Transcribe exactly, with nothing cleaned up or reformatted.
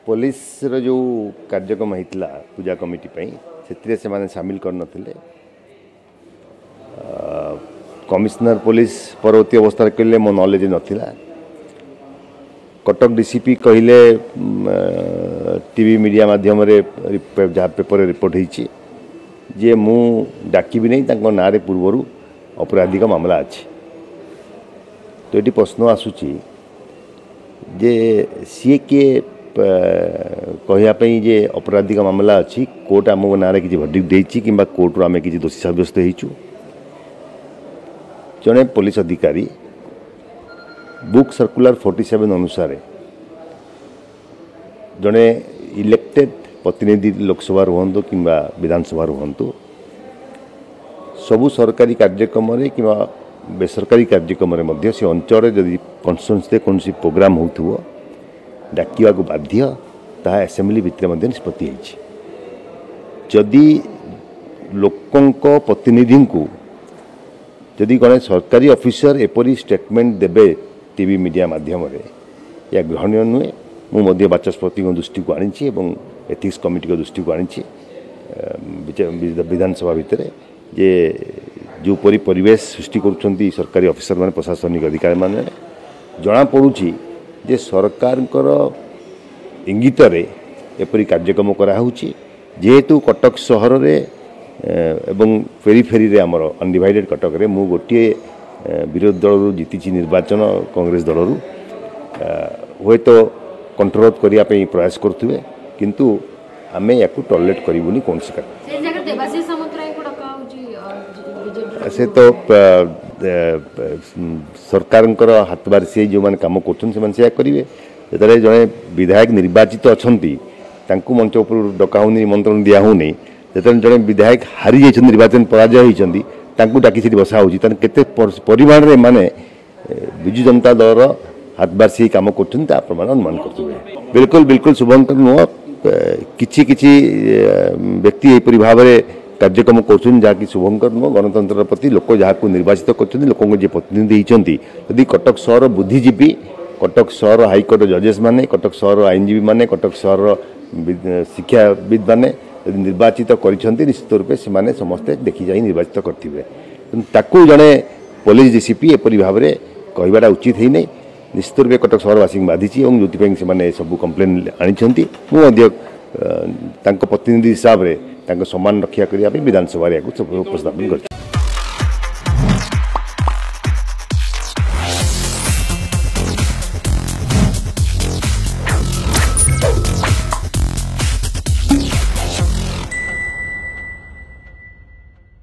Police जो कार्यक्रम होता पूजा कमिटी से सामिल करनथिले कमिश्नर पुलिस परवर्ती अवस्था कहले मो नॉलेज नथिला। कटक डीसीपी कहले टीवी मीडिया माध्यम जहाँ पेपर रिपोर्ट होती जे मु डाकिबी नहीं ना पूर्वर अपराधिक मामला अच्छी। तो ये प्रश्न आसूची जे सी किए कहवाई जे अपराधिक मामला अच्छी कोर्ट आम ना कि भर्डिक्ट देछि कि कोर्ट आम कि दोषी सब्यस्त होइछु। जड़े पुलिस अधिकारी बुक सर्कुलर फोर्टी सेवेन अनुसार जड़े इलेक्टेड प्रतिनिधि लोकसभा रुहतु कि विधानसभा रुहतु सबु सरकारी कार्यक्रम कि बेसरकारी कार्यक्रम से अंचल जदि कन्स्टिट्यूएंसी कौन प्रोग्राम हो डाकिया को बाध्य ताहा असेंबली भितर निष्पत्ति होइछि। जदि लोकों प्रतिनिधि को जदि गणे सरकारी ऑफिसर एपरी स्टेटमेंट देबे टीवी मीडिया माध्यम या ग्रहणीय नुहे। मुझे बाचस्पति दृष्टि को आनी एवं एथिक्स कमिटी दृष्टि को आनी विधानसभा भितर जे जोपरी परिवेश सृष्टि करुछंती सरकारी ऑफिसर माने प्रशासनिक अधिकारी माने जना पड़ुछि जे सरकार इंगित एपरी कार्यक्रम कराउछि। जेहेतु कटक सहर रे एवं फेरीफेरी रे आमर अनडिवाइडेड कटक रे मु गोटे विरोधी दल जीति निर्वाचन कांग्रेस दल हे तो कंट्रोल करने प्रयास करुवे किंतु आमे या टॉलरेट करूनी कौन सी से तो सरकार हाथ बार से जो मैंने कम कर करेंगे। जो जड़े विधायक निर्वाचित अच्छा मंच उपर डका निमंत्रण दिहूनी जो जड़े विधायक हारी जाइए निर्वाचन पराजय होती डाकी से बसा होते परिमाण में माने विजु जनता दल हाथ बार से कम कर प्रमाण अनुमान कर बिल्कुल बिल्कुल शुभंकर नुह किछि किछि व्यक्ति यहपरी भाव में कार्यक्रम कर शुभंकर नुह गणतंत्र प्रति लोक जहाँ निर्वाचित कर लोक प्रतिनिधि होती यदि कटक सहर बुद्धिजीवी कटक सहर हाइकोर्ट जजेस माने कटक सहर आईनजीवी माने कटक सहर शिक्षाविद माने यदि निर्वाचित कर निश्चित रूपे से समस्ते देखी जा निर्वाचित करें जड़े पुलिस डीसीपी एपरी भाव में कहवाटा उचित है नहीं। निश्चित रूपे कटक सहरवासी बाधि जो से सब कम्प्लेन आनी मुझे प्रतिनिधि हिसाब से सम्मान रक्षा करने विधानसभा उपस्थापन कर।